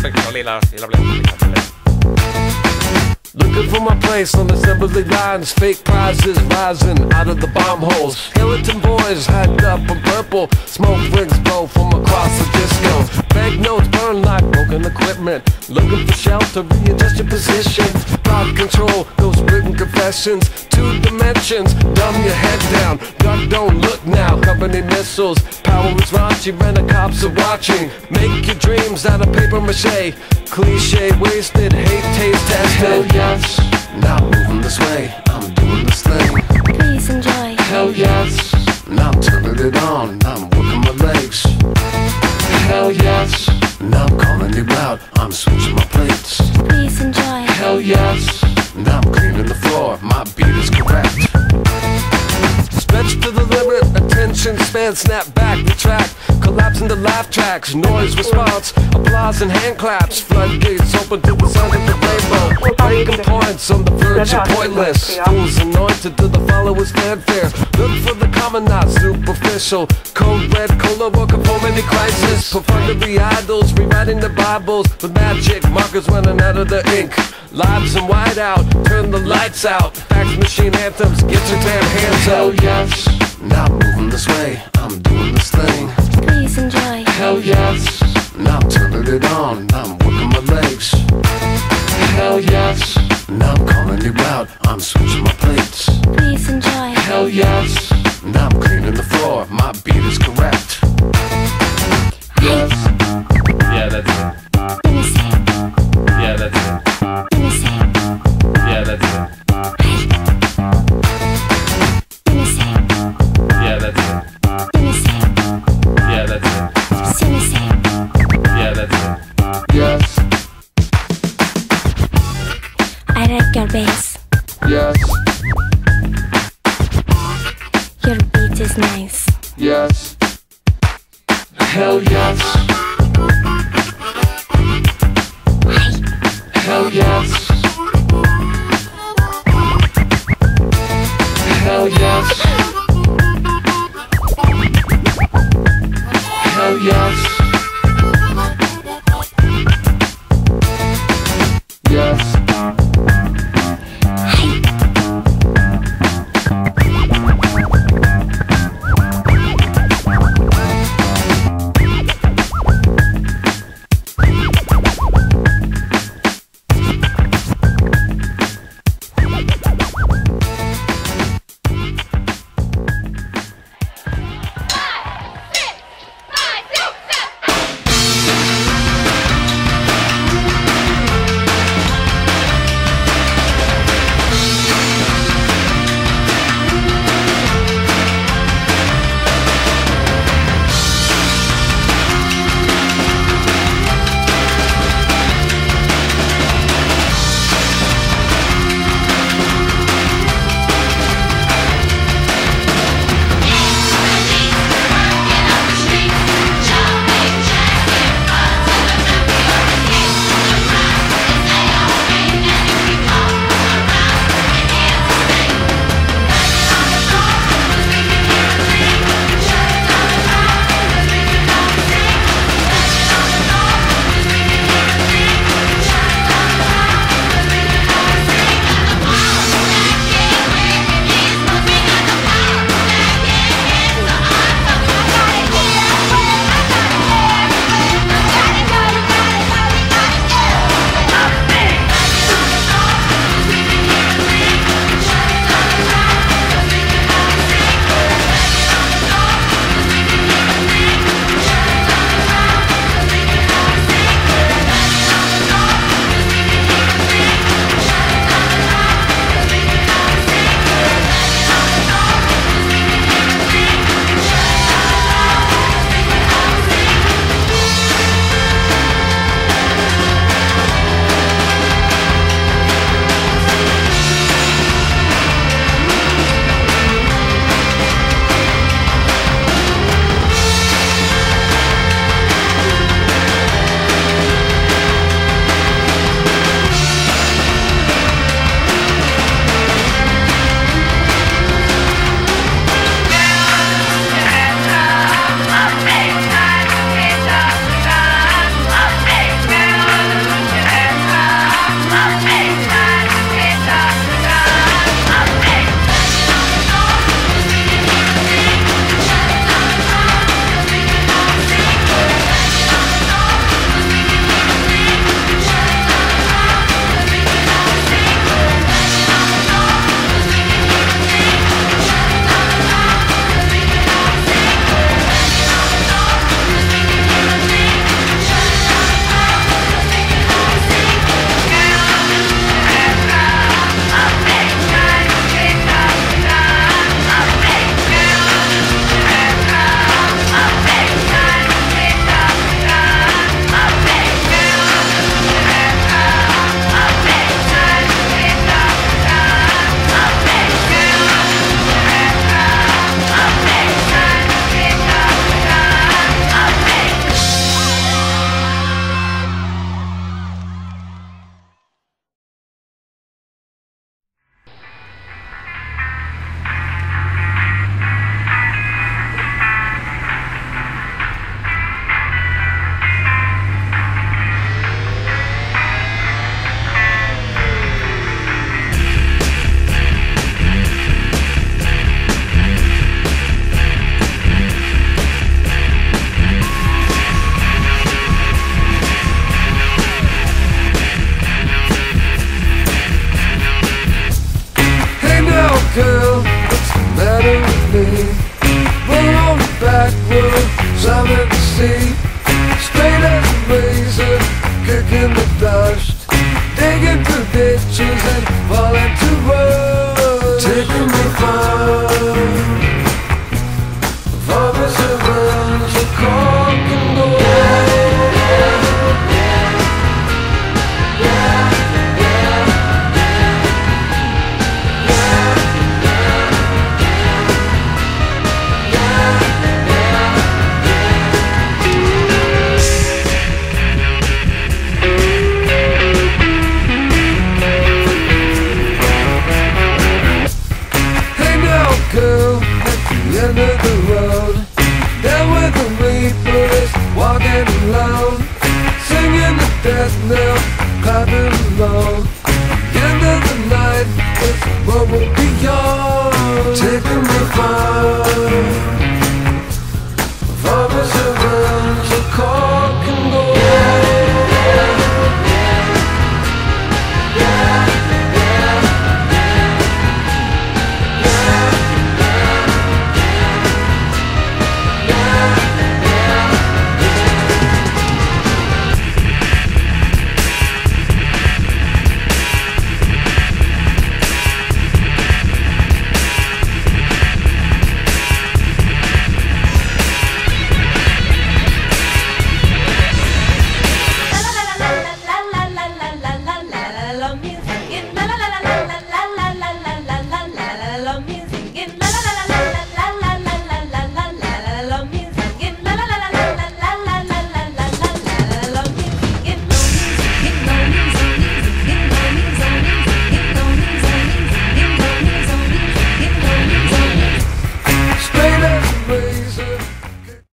Looking for my place on assembly lines, fake prizes rising out of the bomb holes. Skeleton boys hyped up in purple, smoke rings blow from across the disco. Banknotes burn like broken equipment, looking for shelter, readjust your position. Thought control, those written confessions, 2 dimensions, dumb your head down. Duck, don't look now, company missiles, power is raunchy, when the cops are watching. Make your dreams out of paper mache, cliche wasted, hate taste tested. Hell yes, now I'm moving this way, I'm doing this thing. Please enjoy. Hell yes, now I'm turning it on, now I'm working my legs. Hell yes, now I'm calling you out, I'm switching my plates. Please enjoy. Hell yes, now I'm cleaning the floor, my beat is correct. Stretch to the limit, attention span, snap back, retract, collapse into laugh tracks, noise response, applause and hand claps, floodgates open to the sound of the rainbow, breaking points on the verge of pointless, fools anointed to the followers' fanfare, look for the common, not superficial, code red, cola, or conformity crisis, profundity idols, rewriting the Bibles, with magic markers running out of the ink, lives in white out, turn the lights out, fax machine anthems, get your damn hands out. Hell yes, now I'm moving this way, I'm doing this thing. Please enjoy. Hell yes, now I'm turning it on, now I'm working my legs. Hell yes, now I'm calling you out, I'm switching my plates. Please enjoy. Hell yes, now I'm cleaning the floor, my beat is correct. Yes. Yeah, that's it. Let me see. Yeah, that's it. Let me see. Yeah, that's it. Let me see. Yeah, that's it. Let me see. Yeah, that's it. Let me see. Yeah, that's it. Yes. I like your bass. Yes. Your beat is nice. Yes. Hell yes. Hell yes. Hell yes. Hell yes. Yes. in the dust, digging through ditches and